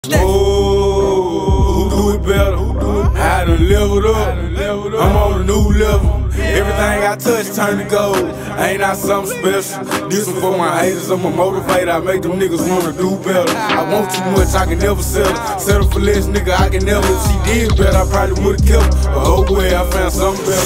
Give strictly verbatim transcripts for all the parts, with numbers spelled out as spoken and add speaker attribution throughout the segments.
Speaker 1: Oh, who do it better? I done leveled up. I'm on a new level. Everything I touch turn to gold. Ain't I something special? This one for my haters. I'm a motivator. I make them niggas wanna do better. I want too much, I can never settle. Settle for less, nigga, I can never. If she did better, I probably would've kept her. But oh well, I found something better.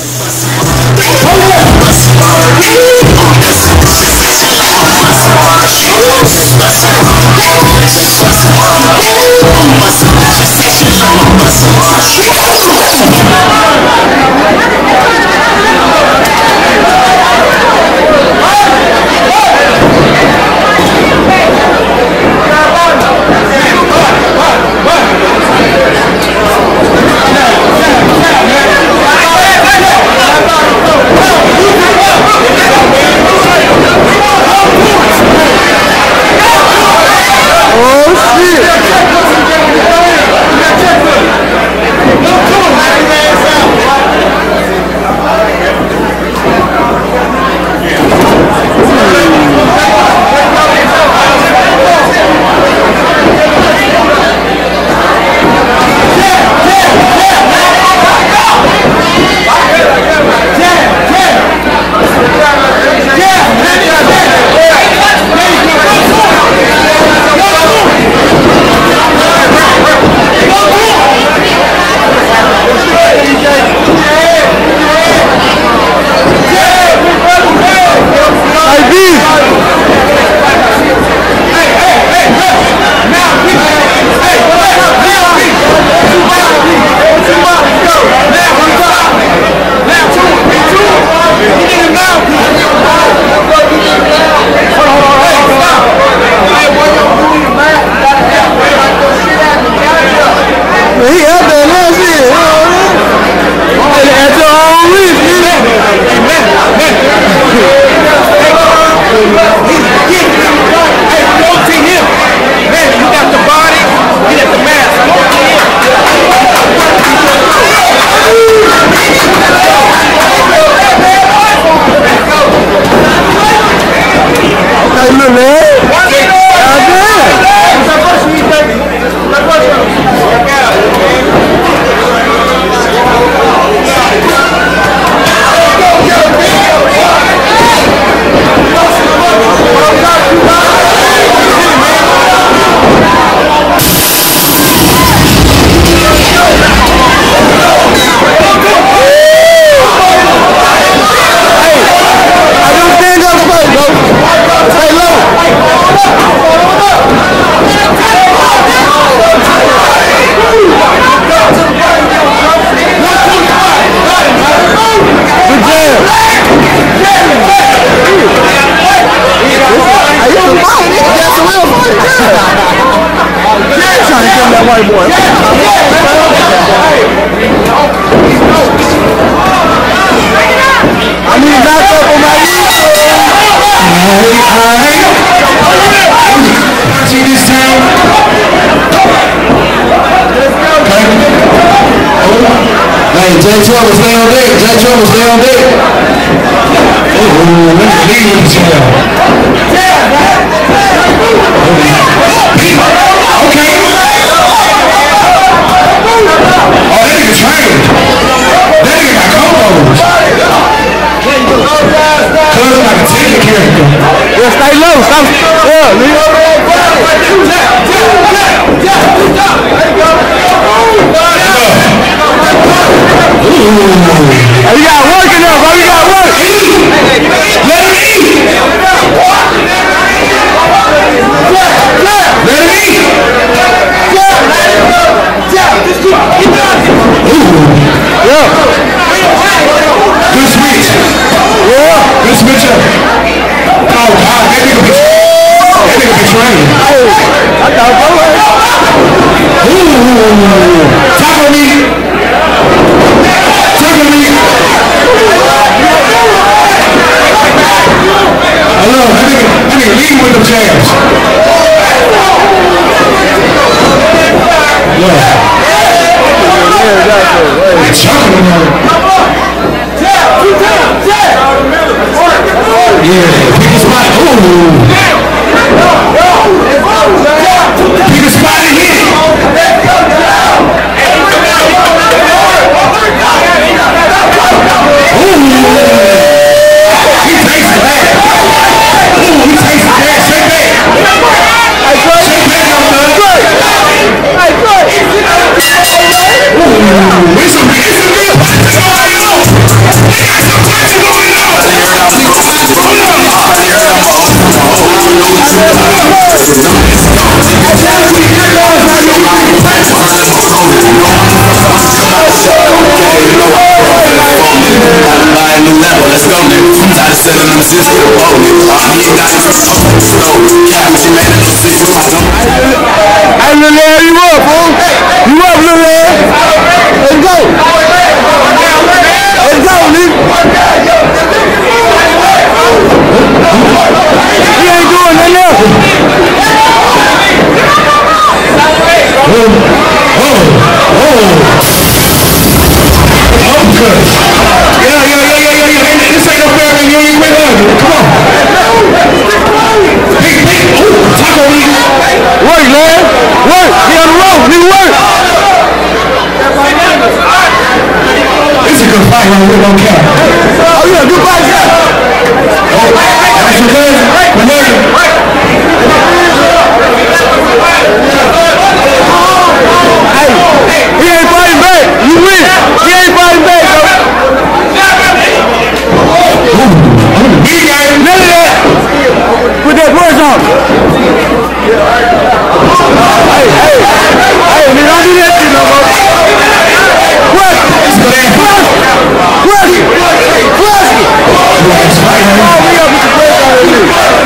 Speaker 2: White boy. I need back up on my knees. See this town? Hey, Jay Trouble, stay on deck. Jay Trouble, stay on deck. Oh, let's leave with the town. Okay. Oh, that nigga trained. That nigga got combos. Cuz like a Tekken character. Yeah, stay low. Stop. Yeah, nigga. Oh, you got work in there, bro. You got work. Let him eat. Let him eat. Yeah. Good switch. Yeah. Good switch up. Oh God, that nigga be that nigga be trained. I thought bro. Ooh. Tackle me. Tackle me. I love that nigga. That nigga leading with them jabs. Yeah. Yeah, pick a spot. Ooh. Pick a spot and hit it. Hey, Lil Ed, you up, fool? You up, Lil Ed? Let's go. Let's go, nigga. He ain't doing nothing else. Oh, oh, oh. Yeah, yeah, yeah, yeah, yeah, yeah. This ain't no fair game. You ain't with us. Come on. Hey, hey, oh, taco me. Work, man. Work. Get on the road. Nigga, work. This is a good fight. We don't care. Oh, yeah, good fight, yeah. Oh, that's your cousin. We're working. Hey, he ain't fighting back. You win. He ain't fighting back, bro. He got none of that. Put that brush on. Hey, hey, hey, nigga, don't do that shit no more. What? Flush! Flush! Flush! Oh, we up with the brush on here.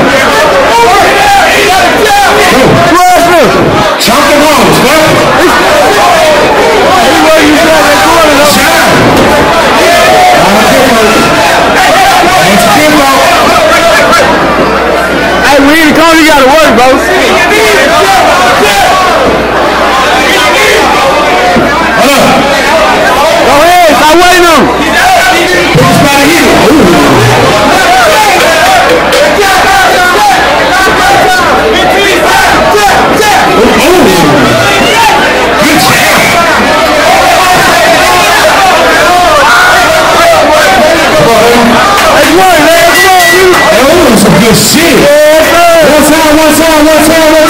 Speaker 2: Flush him! Chop the bones, what? Anyway, you said that corner, though. Shine! Hey, we in the corner, you gotta work, bro. Go ahead, stop waiting on him. He's about to hit it. Let's work, man. Come on, you. That was some good shit. One time, one time, one time, one time.